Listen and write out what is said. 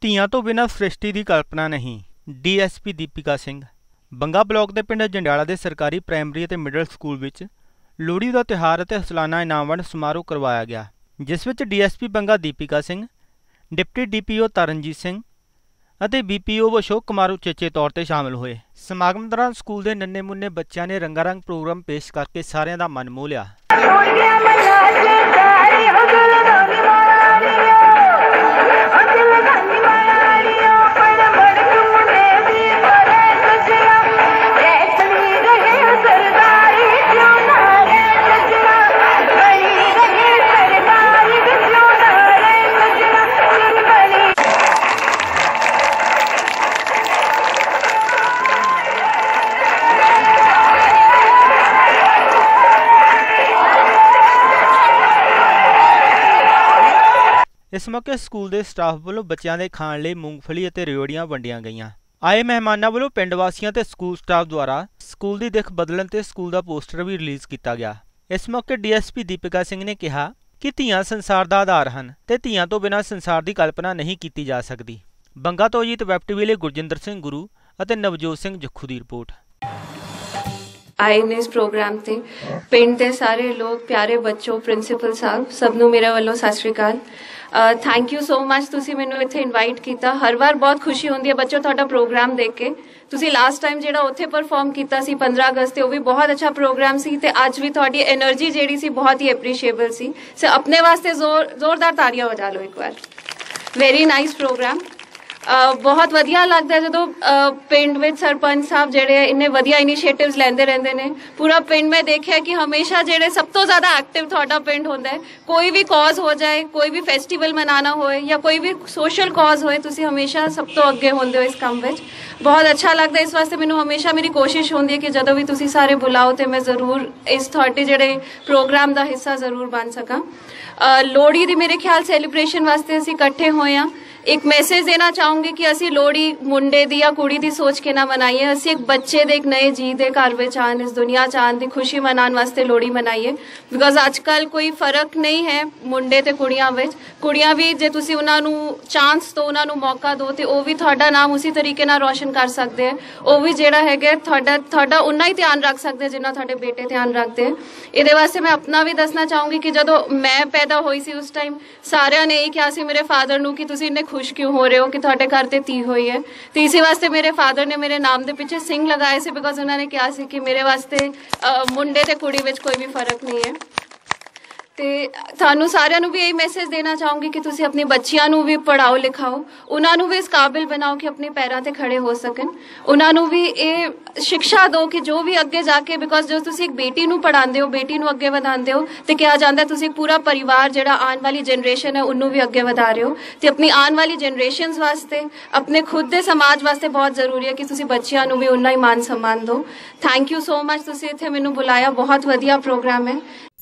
ਧੀਆਂ ਤੋਂ ਬਿਨਾਂ ਸ੍ਰਿਸ਼ਟੀ ਦੀ ਕਲਪਨਾ ਨਹੀਂ। ਡੀਐਸਪੀ ਦੀਪਿਕਾ ਸਿੰਘ। ਬੰਗਾ ਬਲਾਕ ਦੇ ਪਿੰਡ ਜੰਡਿਆਲਾ ਦੇ ਸਰਕਾਰੀ ਪ੍ਰਾਇਮਰੀ ਅਤੇ ਮਿਡਲ ਸਕੂਲ ਵਿੱਚ ਲੋਹੜੀ ਦਾ ਤਿਉਹਾਰ ਅਤੇ ਸਾਲਾਨਾ ਇਨਾਮ ਵੰਡ ਸਮਾਰੋਹ ਕਰਵਾਇਆ ਗਿਆ, ਜਿਸ ਵਿੱਚ DSP Banga Deepika Singh, deputy DPO Taranjeet Singh ਅਤੇ ਬੀਪੀਓ ਅਸ਼ੋਕ ਕੁਮਾਰ ਉਚੇਚੇ ਤੌਰ ਤੇ ਸ਼ਾਮਲ ਹੋਏ। ਸਮਾਗਮ ਦੌਰਾਨ ਸਕੂਲ ਦੇ ਨੰਨੇ ਮੁੰਨੇ ਬੱਚਿਆਂ ਨੇ ਰੰਗਾਰੰਗ ਪ੍ਰੋਗਰਾਮ ਪੇਸ਼ ਕਰਕੇ ਸਾਰਿਆਂ ਦਾ ਮਨ ਮੋਹ ਲਿਆ। इस मौके स्कूल के स्टाफ वालों बच्चों के खाण लई मूंगफली और रिओड़ियां वंडियां गईयां। आए मेहमानों वालों पिंड वासियों ते स्कूल स्टाफ द्वारा स्कूल की दिख बदलण ते स्कूल का पोस्टर भी रिलीज़ किया गया। इस मौके डीएसपी दीपिका सिंह ने कहा कि धीआं संसार का आधार हैं ते धीआं तो बिना संसार की कल्पना नहीं की जा सकती। बंगा तो अजीत वैब टीवी लिए गुरजिंदर सिंह गुरु और नवजोत सिंह जखू की रिपोर्ट। आए ने इस प्रोग्राम से पिंड के सारे लोग, प्यारे बच्चों, प्रिंसीपल साहब, सबनों मेरे वालों सत श्री अकाल। थैंक यू सो मच तुसी मैनू इत्थे इनवाइट किया। हर बार बहुत खुशी होंदी है बच्चों तुहाडा प्रोग्राम देख के। तुसी लास्ट टाइम जिहड़ा उत्थे परफॉर्म किया सी 15 अगस्त वो भी बहुत अच्छा प्रोग्राम सी ते अज भी तुहाडी एनर्जी जिहड़ी सी बहुत ही एप्रीशिएबल सी। सो अपने वास्ते जोरदार ताड़ियां बजा लो एक बार। Very nice program. बहुत वधिया लगता है जो पिंड में सरपंच साहब जेडे इन्ने वधिया इनिशिएटिव्स लेंदे रहंदे ने। पूरा पिंड में देखा कि हमेशा जेडे सब तो ज़्यादा एक्टिव थोड़ा पिंड होंदा है। कोई भी कॉज हो जाए, कोई भी फेस्टिवल मनाना होए या कोई भी सोशल कॉज होए, तुसी हमेशा सब तो अगे होंदे हो इस काम विच। बहुत अच्छा लगता है। इस वास्ते मैनूं हमेशा मेरी कोशिश होंदी है कि जदों भी तुसी सारे बुलाओ तो मैं जरूर इस थोड़े जेडे प्रोग्राम का हिस्सा जरूर बन सकां। लोहड़ी दी मेरे ख्याल सैलीब्रेशन वास्ते असीं इकट्ठे होए हां। एक मैसेज देना चाहूँगी कि असी लोहड़ी मुंडे दी या कुड़ी दी सोच के ना मनाइए। असी एक बच्चे दे, एक नए जी दे घर विच आन, इस दुनिया च आन दी खुशी मनाने वास्ते लोहड़ी मनाइए। बिकॉज अजकल कोई फर्क नहीं है मुंडे ते कुड़ियां विच। कुड़ियां भी जे तुसी उन्हां नूं चांस दो, उन्हां नूं मौका दो ते वो भी तुहाडा नाम उसी तरीके नाल रोशन कर सकते हैं। वो भी जिहड़ा हैगा तुहाडा उन्ना ही ध्यान रख सकते जिन्ना तुहाडे बेटे ध्यान रखते हैं। इहदे वास्ते मैं अपना भी दसना चाहूँगी कि जदों मैं पैदा होई सी उस टाइम सारिਆਂ ने यही कहा सी मेरे फादर नूं कि तुसी इन्ने खुश क्यों हो रहे हो कि तुहाडे घर ते धी हुई है। तो इसी वास्ते मेरे फादर ने मेरे नाम के पीछे सिंह लगाए से बिकॉज उन्होंने कहा सी कि मेरे वास्ते मुंडे ते कुड़ी विच कोई भी फर्क नहीं है। तो थानू सारिਆਂ ਨੂੰ भी यही मैसेज देना चाहूँगी कि तुसी अपनी बच्चियां नू भी पढ़ाओ लिखाओ, उन्होंने भी इस काबिल बनाओ कि अपने पैरों ते खड़े हो सकन। उन्होंने भी ये शिक्षा दो कि जो भी अगे जाके, बिकॉज जो तुसी एक बेटी नू पढ़ाते हो, बेटी नू अगे वधाते हो तो कहा जाता है तुसी पूरा परिवार जिहड़ा आने वाली जनरेशन है उन्होंने भी अगे वधा रहे हो। तो अपनी आने वाली जनरेशन वास्ते, अपने खुद के समाज वास्ते बहुत जरूरी है कि तुसी बच्चियां नू भी उन्ना ही मान सम्मान दो। थैंक यू सो मच तुसी इत्थे मैनू बुलाया। बहुत वधिया प्रोग्राम है।